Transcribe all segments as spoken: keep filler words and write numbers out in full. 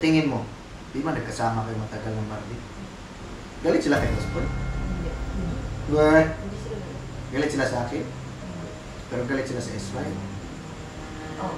tingin mo, di ba nagkasama kayo matagal ng Barbie? Galit sila kay Boss Paul? What? Galit sila sa akin? Pero galit sila sa S-Y? Oo.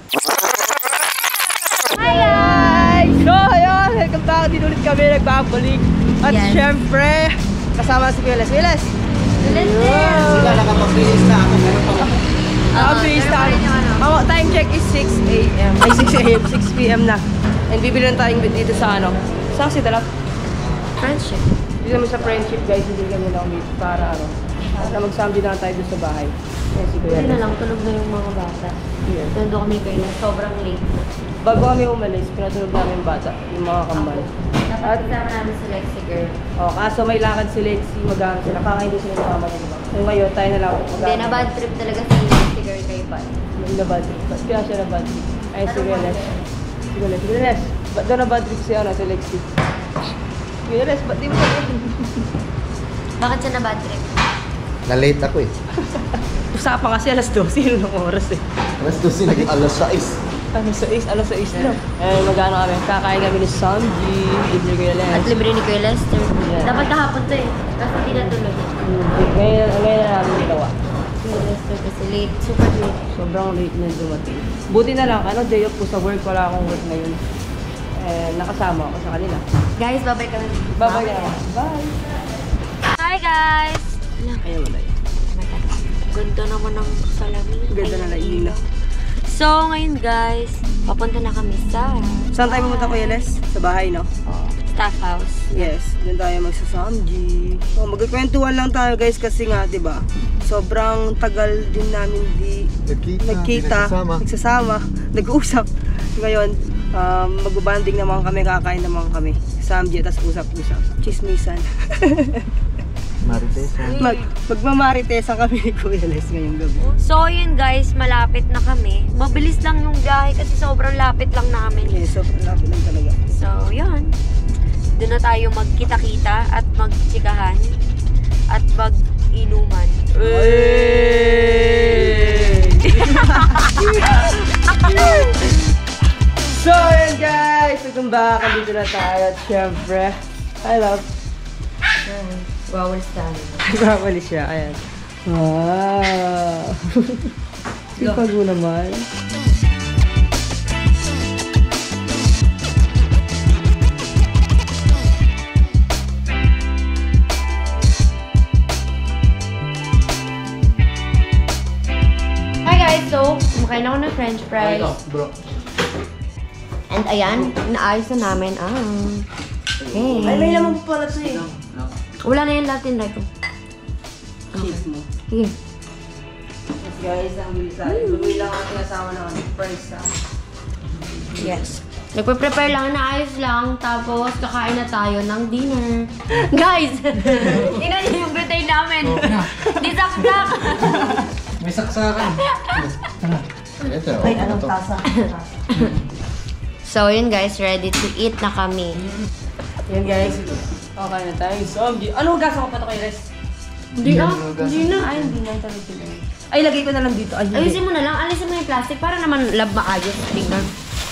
Hi guys! So ayun, welcome back. Din ulit kami nagbabalik. At Yes. syempre, kasama si Wiles. Wiles! Sila nakapag-release na ako. Meron pa ako. Ah, please time. Ang time check is six A M Ay, six A M six P M na. And bibili lang tayong dito sa ano. Saan kasi dalap? Friendship. Dito naman sa friendship guys, hindi kami lang meet para ano. Na mag-sambi na tayo doon sa bahay. Yan si Kuya. Hindi na lang, tulog na yung mga bata. Yeah. Tundo kami kayo, sobrang late na. Bago kami umalis, pinatulog namin yung bata, yung mga kambal. Dapat kasama namin si Lexi girl. Oh, kaso may lakad si Lexi, mag-aaral sila. Kakain din sila ng mama nila. Kung ngayon, tayo na lang mag-aaral. Hindi, na bad trip talaga si Lexi girl kay Pat. Na bad trip. Ba't kaya siya na bad trip? Ay, si Wiles. Si Wiles. Si Wiles. Ba't daw na bad trip si, ano, si Lexi? Wiles, ba't di mo yun? Bakit siya na bad trip? Na-late ako eh. Usapan kasi alas dose yun ng oras eh. Alas dosi, naging alas sais. Ano sa is, ano sa is na. Eh, mag-ano kami, kakain kami ni Samji, libre ko yung At libre ni Kuya Lester. Yeah. Dapat kahapon to eh. Kasi hindi natuloy. Ngayon, ngayon na namin ginawa. Kuya Lester kasi late. Super late. Sobrang late na dumating. Buti na lang, ano, day off ko sa work, wala akong work ngayon. Eh, nakasama ako sa kanila. Guys, babay kami. Bye-bye ka naman. Bye! Hi guys! Ayaw wala yun. Ganda naman ng salamin. Ganda na ilaw. So, ngayon guys, papunta na kami sa... Saan tayo pumunta, Kuya Les? Sa bahay, no? Staff house. Yes, doon tayo magsasamji. So, magkikwentuhan lang tayo guys kasi nga, di ba? Sobrang tagal din namin di Nagkita, nagkita, nagsasama, nag-uusap. Ngayon, um, magbabanding naman kami, kakain naman kami. Samji, tapos usap-usap. Chismisan. Maritesan. Mag, magmamaritesan kami ni Kuya Les ngayong gabi. So, yun guys, malapit na kami. Mabilis lang yung biyahe kasi sobrang lapit lang namin. Yes, sobrang lapit lang talaga. So, yun. Doon na tayo magkita-kita at magtsikahan at mag-inuman. So, yun guys! Welcome back. Andito na tayo at syempre, I love. Bawal stand. Bawal siya, ayan. Wow! Sipag mo naman. Hi guys! So, kumakain ako ng french fries. bro. And ayan, naayos na namin. Ah. Okay. Ay, may lamang pala sa'yo. Wala na yan lahat in ko. Cheese mo. Sige. Yes guys, ang bilis tayo. Bumili lang ako tinasama ng price sa... Yes. Nagpe-prepare lang, naayos lang, tapos kakain na tayo ng dinner. Guys! Tingnan niyo yung gutay namin. Di saksak! May saksakan. Ito, Ay, anong tasa? So yun guys, ready to eat na kami. Yan guys. Okay na tayo. Zombie. Ano gasa ko pa ito kay Les? Hindi na, hindi na. Ay, hindi na talaga sila. Ay, lagay ko na lang dito. Ay, hindi. Ayusin mo na lang, alisin mo yung plastic para naman lab maayos. Tingnan.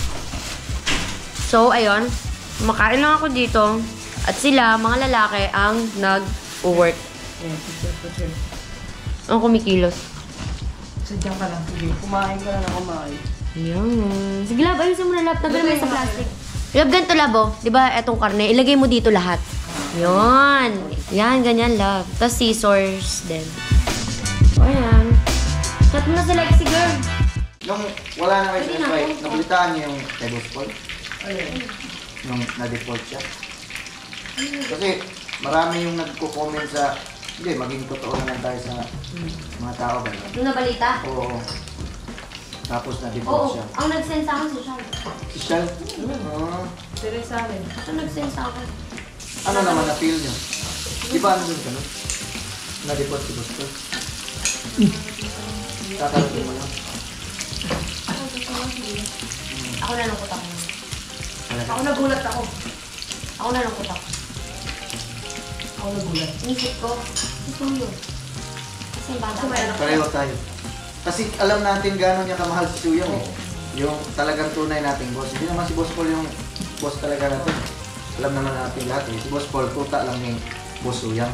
So, ayun. Makain lang ako dito. At sila, mga lalaki, ang nag-work. Yes, sure, sure, sure. Ang kumikilos. Sadyang ka lang. Sige, kumain ka na na kumain. Yan. Sige, lab, ayusin mo na lab. Tabi naman sa plastic. Lab, ganito lab, oh. Diba, etong karne, ilagay mo dito lahat. Yan. Yan, ganyan lab. Tapos scissors din. O, yan. Chat mo na si Lexi, girl. Nung wala na kayo Hindi sa na, S Y, okay. nakulitaan niyo yung kay Boss Paul? Ayun. Nung na-default siya? Kasi marami yung nagko-comment sa, hindi, maging totoo naman tayo sa mga tao ba? Yung nabalita? Oo. Tapos na-default Oo. siya. Ang nag-send sa akin si Sean. Si Shal? Oo. Pero sa akin. Ito nag-send sa akin. Ano naman na-feel niyo? Di ba ano dun ka no? Na-default si Boss Paul? Tatanungin mo lang. Ako nalungkot ako. Ako nagulat ako. Ako nalungkot ako. Ako nagulat. Inisip ko, si Suyo. Kasi yung bata. Pareho tayo. Kasi alam natin gano'n niya kamahal si Suyong eh. Yung talagang tunay nating boss. Hindi naman si Boss Paul yung boss talaga natin. Alam naman natin lahat eh. Si Boss Paul, tuta lang ni Boss Uyang.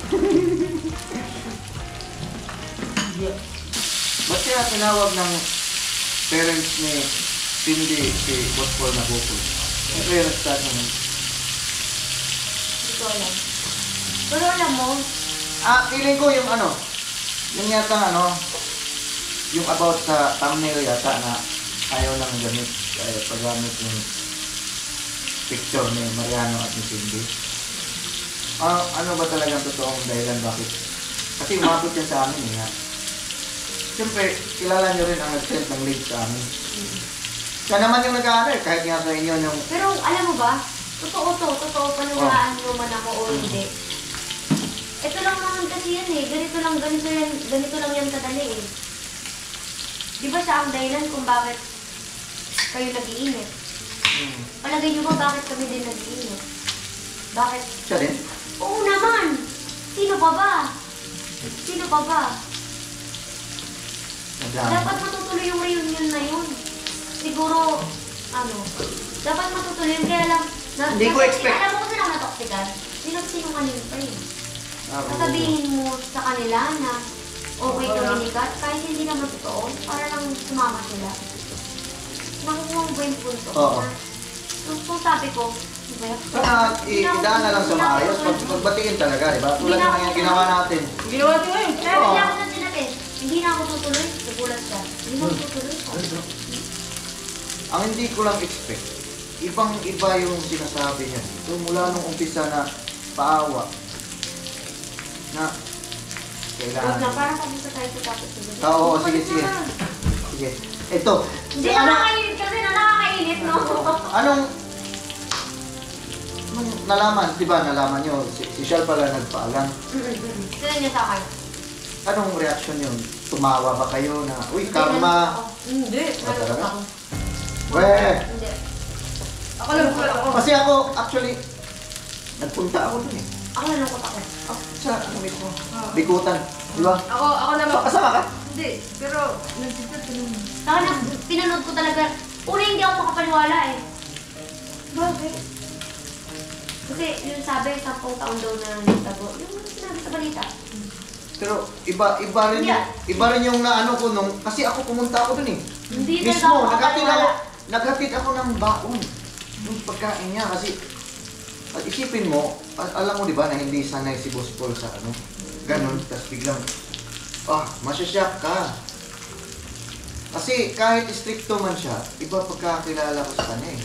Ba't kaya tinawag ng parents ni Cindy si Boss Paul na bukol? Ano kaya nag-start naman? Hindi ko alam. Pero alam mo, Ah, feeling ko yung ano, yung yata ano, yung about sa thumbnail yata na ayaw lang gamit, ayaw paggamit yung picture ni Mariano at ni Cindy. Ah, ano ba talagang totoong dahilan bakit? Kasi umabot yan sa amin eh. Ha? Siyempre, kilala nyo rin ang nag-send ng link sa amin. Siya naman yung nag-aaral eh, kahit nga sa inyo yung... pero alam mo ba, totoo to, totoo paniwalaan mo man ako o hindi. Ito lang naman kasi yan eh, ganito lang, ganito yan, ganito lang yan kadali eh. Di ba siya ang dahilan kung bakit kayo nag-iinit? Hmm. Palagay niyo ba bakit kami din nag-iinit? Bakit? Siya din? Oo naman! Sino pa ba? Sino pa ba? Nagdaan. Dapat matutuloy yung reunion na yun. Siguro, ano, dapat matutuloy yun. Kaya lang, na, Hindi ko natoxic- expect. Alam mo kung sino ang natoxican? Sinong-sinungaling pa yun. Ah, oo. Sasabihin mo sa kanila na okay kami ni Kat, kahit hindi naman totoo, para lang sumama sila. Nakukuha mo ba yung punto? Oo. So, so sabi ko, di ba? Kaya i- idaan na lang sa maayos, pag, pagbatiin talaga, di ba? Tulad ng mga ginawa natin. Ginawa natin ngayon. Kaya Oo. hindi ako na sinabi, hindi na ako tutuloy, nagulat ka. Hindi na ako tutuloy. Ang hindi ko lang expect, ibang-iba yung sinasabi niya. So, mula nung umpisa na paawa, na Huwag kailangan. na, parang sabi sa tayo sa tapos sa gabi. Ah, oo, sige, sige. Sige. Ito. Hindi si na ano, nakakainit kasi na nakakainit, no? anong, anong nalaman, di ba nalaman nyo, si, si Shal pala nagpaalam. Sila niya sa akin. Anong reaction yun? Tumawa ba kayo na, uy, karma? Hindi. Ah, talaga? Ako. Weh! Hindi. Ako lang po ako. Kasi ako, actually, nagpunta ako dun eh. Ako nalungkot ako. Ah, sa ano mismo? Bikutan, di ba? Ako, ako naman. So, kasama ka? Hindi, pero nagsisit ko naman. Saka na, pinanood ko talaga. Una hindi ako makapaniwala eh. Bakit? Kasi yung sabi, sampung taon daw na nagtago. Yung sinabi sa balita. Pero iba iba rin yung, iba rin yung naano ko nung kasi ako pumunta ako dun eh. Hindi talaga Mismo, ako naghatid ako, makapaniwala. naghatid ako ng baon. Yung pagkain niya kasi at isipin mo, al- alam mo di ba na hindi sanay si Boss Paul sa ano, ganun, tapos biglang, ah, masyasyak ka. Kasi kahit stricto man siya, iba pagkakilala ko sa kanya eh.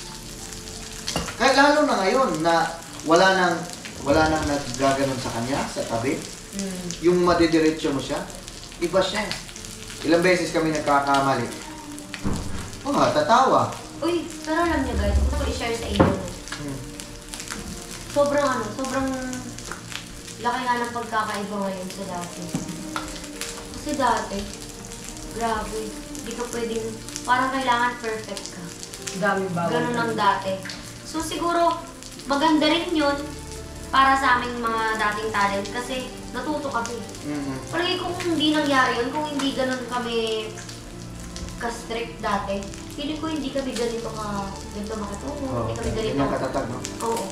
Kahit lalo na ngayon na wala nang, wala nang naggaganon sa kanya, sa tabi, Hmm. yung madidiretso mo siya, iba siya. Ilang beses kami nagkakamali. Oh, tatawa. Uy, pero alam niyo guys, gusto ko i-share sa inyo. Hmm. Sobrang ano, sobrang laki nga ng pagkakaiba ngayon sa dati. Kasi dati, grabe, hindi ka pwedeng, parang kailangan perfect ka. Daming bawal. Ganun ang dati. So siguro, maganda rin yun para sa aming mga dating talent kasi natuto kami. Mhm. Palagi kung hindi nangyari yun, kung hindi ganun kami ka-strict dati, feeling ko hindi kami ganito ka, ganito makatungo, Oh, hindi kami ganito. yun ang katatag, no? Oo.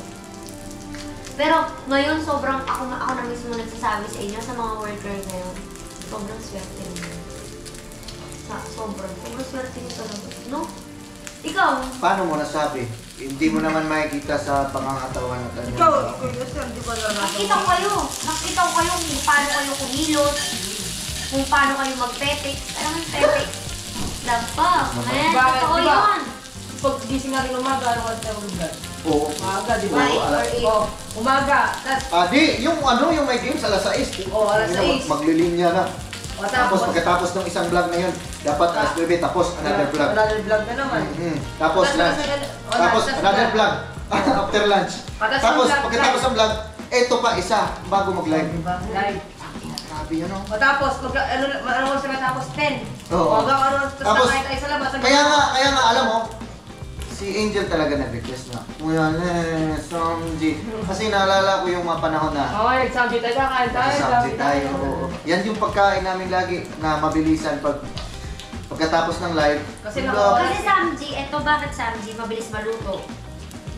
Pero ngayon, sobrang ako na ako na mismo nagsasabi sa inyo, sa mga worker ngayon, sobrang swerte niyo. Sa, sobrang, sobrang swerte niyo talaga. No? Ikaw, Paano mo nasabi? Hindi mo naman makikita sa pangangatawan at ano. Ikaw, ikaw yun sir, di ba naranasan nakita ko kayo. Nakita ko kayo kung paano kayo kumilos, kung paano kayo mag-petik. Alam mo yung petik? Dapa. Eh, Bakit? totoo Diba? yun. Pag gising natin umaga, ano ka tayo ulit? Oo. Umaga, di ba? Right or eight? Oh, umaga. Tapos, Ah, di, yung ano, yung may games, alas sais. Oo, alas Yun na, sais. mag- Maglilinya na. o Tapos pagkatapos ng isang vlog na yun, dapat alas nuwebe, tapos another vlog. Another vlog na naman. Mhm. Tapos Tapos, lunch. oh, Tapos tapos another vlog. vlog. After lunch. Tapos Tapos vlog, pagkatapos live. ng vlog, eto pa isa, bago mag-live. Live. Grabe yan, oh. O tapos, pag, ano, ano ko siya tapos ten. Oo. O hanggang ano, tapos Tapos, nakahit tayo sa labas. hanggang- Kaya nga, kaya nga, alam mo, si Angel talaga nag-request na, Kuya Les, Samji. Kasi naalala ko yung mga panahon na Oo, nagsabi tayo, kain tayo. Samji tayo. Oo. Yan yung pagkain namin lagi na mabilisan pag pagkatapos ng live. Kasi Wala. naka- Kasi Samji, eto bakit Samji, mabilis maluto.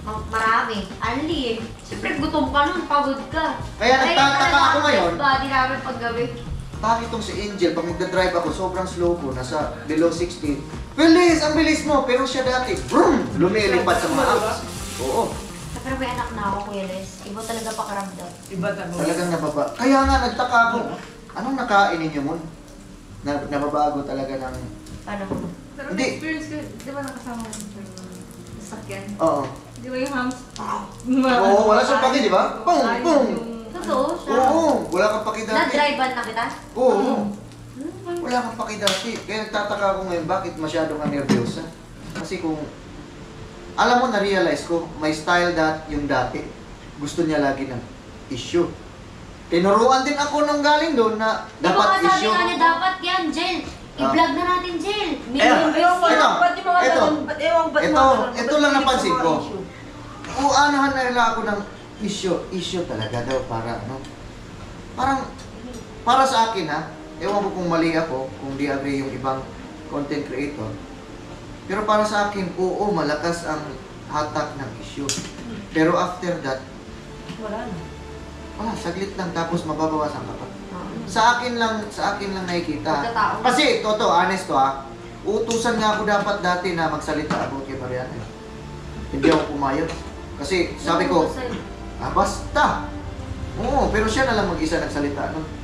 Ma- Marami. Anli eh. Siyempre gutom ka nun, pagod ka. Kaya nagtataka ako ngayon. Body namin paggabi. Bakit itong si Angel, pag magdadrive ako, sobrang slow ko, nasa below sixty. Bilis! Ang bilis mo! Pero siya dati, brum! Lumilipad sa mga apps. Oo. Pero may anak na ako, Kuya Les. Iba talaga pakaramdam. Iba talaga. Talagang nababa. Kaya nga, nagtaka ako. Anong nakain ninyo mo? Na, nababago talaga ng... Paano? Pero Hindi. na-experience ko, di ba nakasama ko sa sasakyan? Oo. Di ba yung hams? Oo, wala siyang paki, di ba? Pum! Pum! Totoo siya. Oo, wala kang paki dati. Na-drive-an na kita? Oo. Wala kang paki dati. Kaya nagtataka ako ngayon, bakit masyado ka nervyosa? Kasi kung... Alam mo, na-realize ko, may style that yung dati. Gusto niya lagi ng issue. Tinuruan din ako nung galing doon na Di ba dapat nga sabi issue. nga niya, dapat yan, Jel. I-vlog na natin, Jel. Million Ayan. views Ewan ko, yan. Ito, ba't yung mga ito. ganun? Ba't ewan, ba't Ito, mga ganun? ito Ba't lang hindi napansin sa mga ko. issue? Uanahan na nila ako ng issue. Issue talaga daw para ano. Parang, para sa akin ha, ewan ko kung mali ako, kung di agree yung ibang content creator. Pero para sa akin, oo, malakas ang hatak ng issue. Pero after that, Wala na. wala, saglit lang tapos mababawasan ka pa. Oo. Sa akin lang, sa akin lang nakikita. Pagkatao. Kasi, toto, honest to ha, utusan nga ako dapat dati na magsalita about kay Mariana. Hindi ako pumayag. Kasi sabi ko, ah basta. Oo, pero siya na lang mag-isa nagsalita nun.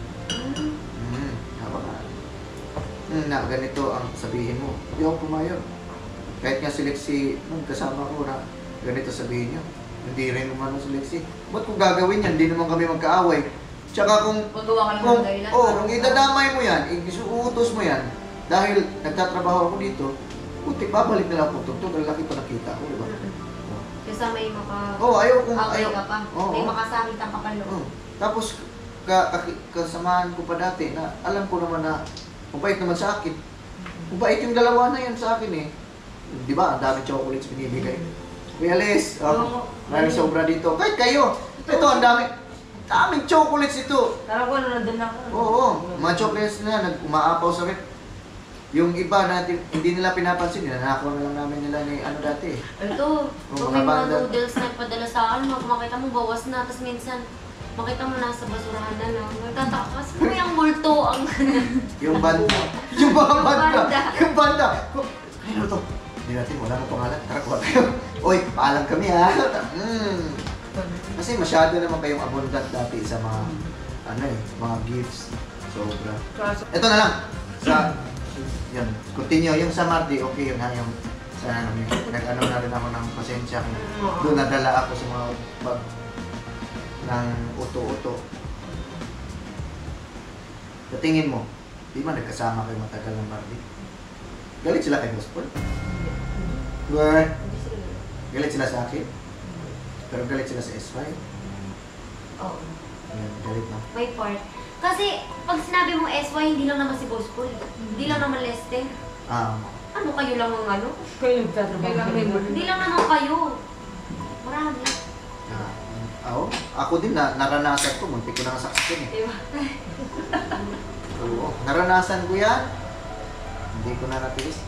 Hmm, haba ka. Hmm, na ganito ang sabihin mo. Hindi ako pumayag. Kahit nga si Lexi, nung kasama ko na ganito sabihin niya. Hindi rin naman si Lexi. Ba't kung gagawin yan, hindi naman kami magkaaway. Tsaka kung Magawa ka lang kung, ng dahilan. oh, kung idadamay mo yan, isuutos mo yan, dahil nagtatrabaho ako dito, puti, babalik na lang po ito. Ito, lalaki pa nakita ko, di ba? Kesa may maka... Oh, ayaw kung away ayaw. ka pa. Oo, May oo. makasakit kang kapalo. Oh. Tapos, ka, ka, kasamahan ko pa dati na alam ko naman na mabait naman sa akin. Mabait yung dalawa na yan sa akin eh. Di ba? Ang dami chocolates binibigay. Kuya Les, oh, maraming sobra dito. Kahit kayo, ito ang dami. Daming chocolates ito. Tara ko, nandun ako. Oo, mga chocolates na nag-umaapaw sa akin. Yung iba natin, hindi nila pinapansin, ninanakaw na lang namin nila ni ano dati. Ito, Oo, kung mga may mga banda. noodles na ipadala sa akin, mak- makita mo bawas na, tapos minsan, makita mo nasa basurahan na lang. Nagtataka ka, sino yung multo ang... Yung banda. Yung mga Yung banda. banda. Yung banda. Ano to? Hindi natin, wala na pangalan. Tara, kuha tayo. Uy, paalam kami ha. Hmm. Kasi masyado naman kayong abundant dati sa mga, ano eh, mga gifts. Sobra. Ito na lang. Sa, yun, continue. Yung sa Mardi, okay yun ha. Yung, sa ano, yung, nag-ano na rin ako ng pasensya. Kung doon nadala ako sa mga bag ng uto-uto. Sa tingin mo, di ba nagkasama kayo matagal ng Mardi? Galit sila kay Boss Paul? Good. Galit sila sa akin? Pero galit sila sa S five? Oo. Ayan, galit na. May part. Kasi, pag sinabi mo S Y, hindi lang naman si Boss Paul. Hindi lang naman Lester. Ah, Ano kayo lang ang ano? Kayo nagtatrabaho. Kailangan kayo. may- Hindi lang naman kayo. Marami. ah, ako, ako din na naranasan ko, muntik ko na nasaksin eh. Diba? Oo, naranasan ko yan. Hindi ko na natiis.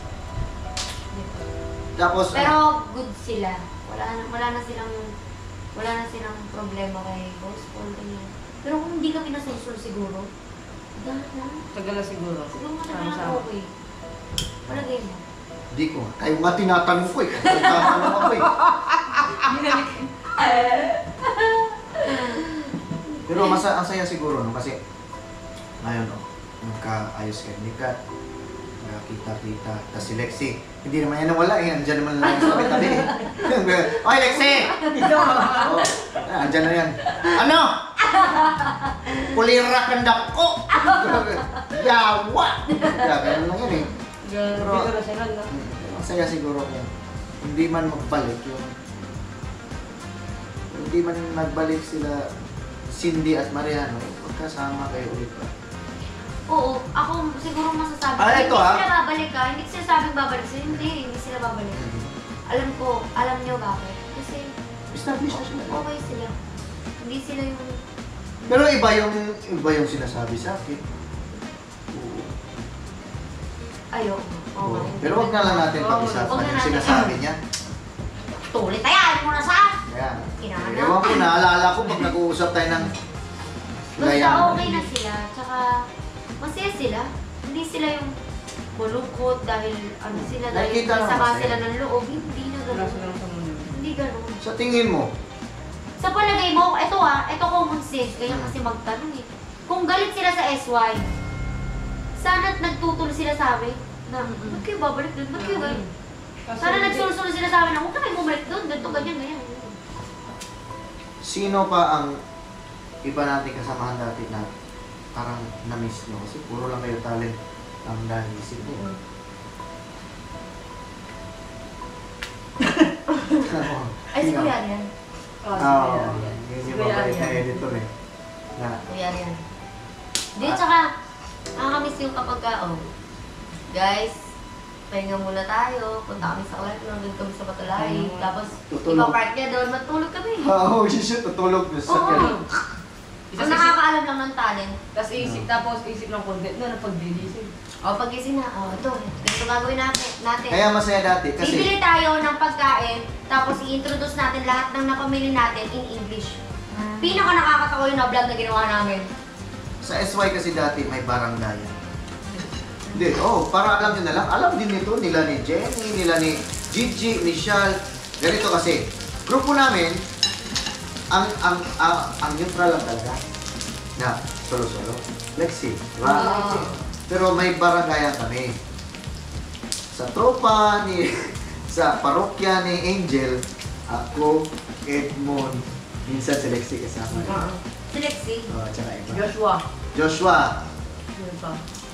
Tapos, Pero good sila. Wala na, wala na silang wala na silang problema kay Boss Paul. Ganyan. Pero kung hindi kami nasusul siguro, dahil na. Tagal na siguro. Siguro matagal Sama-sama. na okay. Palagay mo. Hindi ko. Kayo nga tinatanong ko eh. Kayo tinatanong ako eh. Pero masa ang saya siguro no kasi ngayon no, nagkaayos kay Nikat. Nakita-kita. Tapos si Lexi, hindi naman yan nawala eh. Andiyan naman lang sa tabi eh. Oy Lexi! Oh, ah, andyan na yan. Ano? Pulira kandak ko! Yawa! Kaya ganun lang yan eh. Dito na sila, no? Ang saya siguro kung hindi man magbalik yung hindi man magbalik sila Cindy at Mariano, magkasama kayo ulit ba? Oo, ako siguro masasabi ko, Ah, hindi ito, ah. sila babalik ka. Hindi sila sabing babalik sila. Hindi, hindi sila babalik. Alam ko, alam nyo bakit. Kasi Established na sila. okay sila. Hindi sila yung... Pero iba yung iba yung sinasabi sa akin. Oo. Ayaw. Oo. Oo. Pero wag na lang natin Oo, pag-isapan wag na yung natin. sinasabi niya. Tulit ayan mo na sa! Ayan. Kinana. Ewan ko, naalala ko pag nag-uusap tayo ng Basta layan. okay na sila, tsaka masaya sila. Hindi sila yung malungkot dahil ano sila, dahil Nakikita naman sama masaya. sila ng loob. Hindi na Wala gano'n. silang sa mundo. Hindi gano'n. Sa tingin mo, Sa palagay mo, eto ah, eto common sense, kaya kasi magtanong eh. Kung galit sila sa S Y, sana't nagtutol sila sa amin na, ba't kayo babalik doon? Ba't kayo ganyan? Sana nagsulsul sila sa amin na, huwag ka kayo bumalik doon, ganito, ganyan, ganyan. sino pa ang iba nating kasamahan dati na parang na-miss nyo? Kasi puro lang kayo talent ang naisip mo. Ay, si Kuya yan. Oh, si Oo. Kuya Arian. Yun Si yung Kuya mabait na Arian. editor eh. Na, Kuya yan. Hindi, tsaka, nakakamiss yung kapag ka, oh, guys, pahinga muna tayo, punta kami sa Clark, nandun kami sa Patulay, tapos, Tutulog. ipa-park niya doon, matulog kami. oo, oh, shit, tutulog na sa Oo. kanya. Isa Ang sa nakakaalam lang ng talent. Tapos isip, tapos isip ng content na napag-dilisip. O, pagising na, o, ito, ganito gagawin natin. natin. Kaya masaya dati kasi Bibili tayo ng pagkain, tapos i-introduce natin lahat ng napamili natin in English. Pinaka nakakatawa yung na-vlog na ginawa namin. sa S Y kasi dati may baranggayan. Hindi, oh, para alam nyo na lang, alam din nito nila ni Jenny, nila ni Gigi, ni Shal. Ganito kasi, grupo namin, ang ang ang, ang neutral lang talaga. Na, solo-solo. Lexi, di ba? Oo. Pero may baranggayan kami. Sa tropa ni, sa parokya ni Angel, ako, Edmond, minsan si Lexi kasama. Oo. Si Lexi. Oh, tsaka iba. Joshua. Joshua, Yun pa.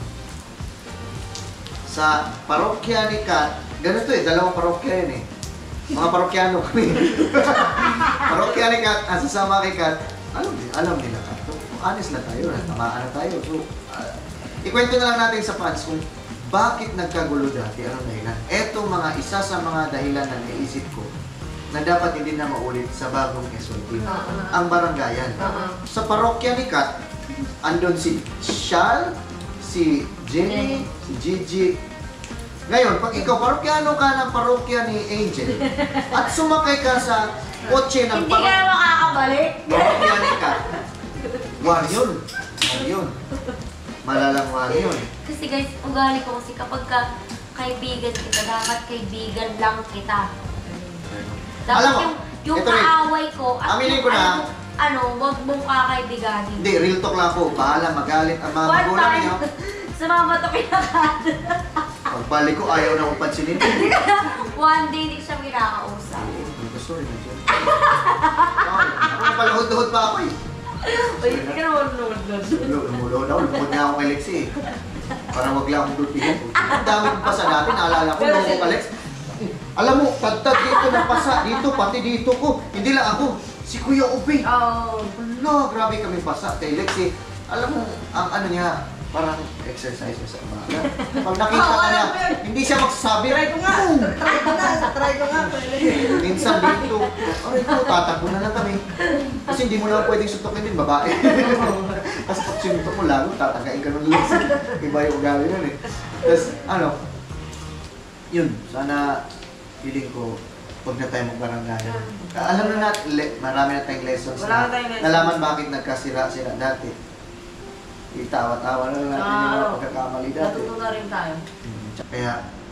sa parokya ni Kat, ganito eh, dalawang parokya yun eh. Mga parokyano kami. Parokya ni Kat, ang sasama kay Kat, alam, alam nila Kat. So, honest na tayo, tamaan na tayo. So, uh, ikwento na lang natin sa fans kung bakit nagkagulo dati, ano dahilan. Eto mga isa sa mga dahilan na naisip ko na dapat hindi na maulit sa bagong S Y T. Ang baranggayan. Oo. Sa parokya ni Kat, andun si Shal, si Jenny, si Gigi. Ngayon, pag ikaw parokyano ka ng parokya ni Angel at sumakay ka sa kotse ng Hindi ka na makakabalik. parokya ni Kat, war yun. War yun. Malalang war yun. Kasi guys, ugali ko kasi kapag ka kaibigan kita, dapat kaibigan lang kita. Dapat Alam mo, yung, yung ito rin. kaaway ko at Aminin yung ko na. ano, ano, wag mong kakaibiganin. Hindi, real talk lang ako. Bahala magalit ang mga One magulang time, niyo. sumama to kinakat. Pagbalik ko, ayaw na akong pansinin. One day, hindi siya kinakausap. Sorry na dyan. Ako palahod-lahod pa ako eh. Ay, hindi ka naman naman doon. Lumulo na ako, lumod na ako kay Lexi eh. Para wag lang akong dulpihin. Ang dami kong pasa dati, naalala ko, nung ko Lex. Alam mo, tagtag dito ng pasa, dito, pati dito ko. Hindi lang ako, si Kuya Ubi. Oh. Wala, grabe kami pasa kay Lexi. Alam mo, ang ano niya, parang exercise niya sa umaga. Pag nakita Oo, ka niya, alam ko yun. hindi siya magsasabi. Try ko nga! Boom! Try ko nga! Try ko nga! Minsan dito, aray ko, tatakbo na lang kami. Kasi hindi mo naman pwedeng suntokin din, babae. Tapos pag sinuntok mo lalo, tatagain ka nun lang. Iba yung ugali nun eh. Tapos ano, yun, sana feeling ko, huwag na tayo magbaranggayan. Alam na natin, le- marami na tayong lessons Wala na na tayong lessons. nalaman bakit nagkasira-sira dati. Itawa-tawa na lang natin yung mga Ah, pagkakamali dati. Natutunan rin tayo. Hmm, Kaya,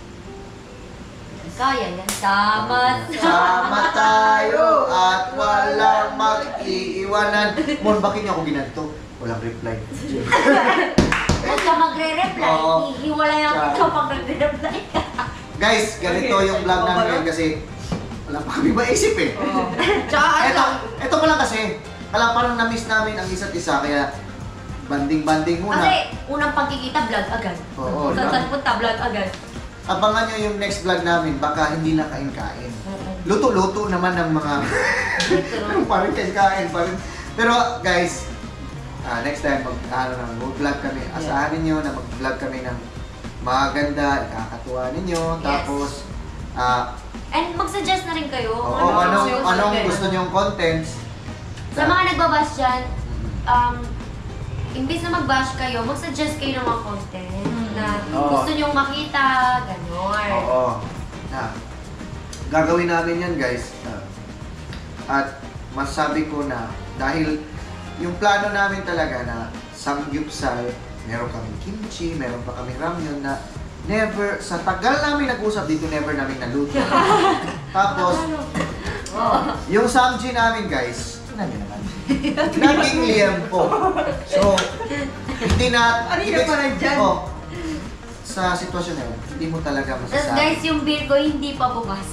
Kaya yan. Dapat. sama tayo at walang mag-iiwanan. Mon, bakit niya ako ginanto? Walang reply. Huwag ka magre-reply. Oo. Ihiwalay ang Tsaka- ikaw pag nagre-reply ka. Guys, ganito yung vlog namin ngayon kasi wala pa kami maisip eh. Oo. Tsaka ano Eto, lang, eto pa lang kasi, kala parang na-miss namin ang isa't isa kaya banding-banding muna. Kasi unang pagkikita, vlog agad. Oo, Punta diba? punta, vlog agad. Abangan nyo yung next vlog namin, baka hindi na kain-kain. Luto-luto naman ng mga parang kain-kain pa rin. Pero guys, ah, next time mag ano na mag-vlog kami. Asahan niyo na mag-vlog kami ng maganda, ikakatuwa ninyo. Yes. Tapos ah And mag-suggest na rin kayo. oo, kung ano anong gusto anong nyo. gusto niyong contents? Sa mga nagbabash dyan, um, imbis na mag-bash kayo, mag-suggest kayo ng mga content na Oo. gusto nyong makita, gano'n. Oo. Na. gagawin namin yan guys. Uh, at masasabi ko na dahil yung plano namin talaga na samgyupsal, meron kaming kimchi, meron pa kaming ramyun na never, sa tagal namin nag-usap dito, never namin naluto. Tapos, yung samji namin guys, tingnan nyo naman. Naging liempo. So, hindi na... Ano yung parang dyan? Oh, sa sitwasyon na yun, hindi mo talaga Tapos masasabi. guys, yung beer ko hindi pa bukas.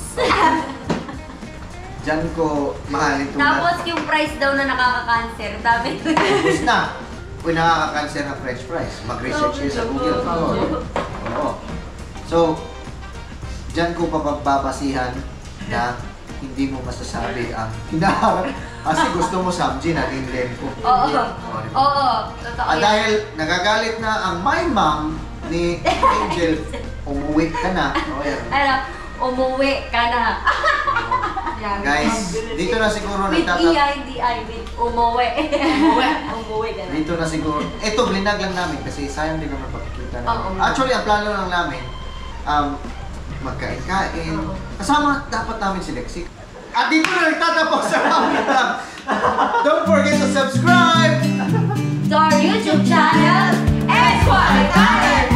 Diyan ko mahalin ito Tapos yung price daw na nakaka-cancer. Dami. Ubus na. Kung nakaka-cancer ng french fries, mag-research kayo sa Google. Oo. Oo. So, diyan ko papababasihan na hindi mo masasabi ang hinaharap. Kasi gusto mo samji na inlen ko. Oo. Oo. Totoo Ah, yan. dahil nagagalit na ang my mom ni Angel, umuwi ka na. O, yan. Ano, umuwi ka na. Guys, dito na siguro With nagtatap... E, hindi I, with umuwi. Umuwi. Umuwi ka na. Dito na siguro... Ito, blinag lang namin kasi sayang din naman pagkikita Oo. namin. Actually, ang plano lang namin, um, magkain-kain. Oo. Kasama dapat namin si Lexi. At dito na nagtatapos sa amin. Don't forget to subscribe! To our YouTube channel, S Y Tyler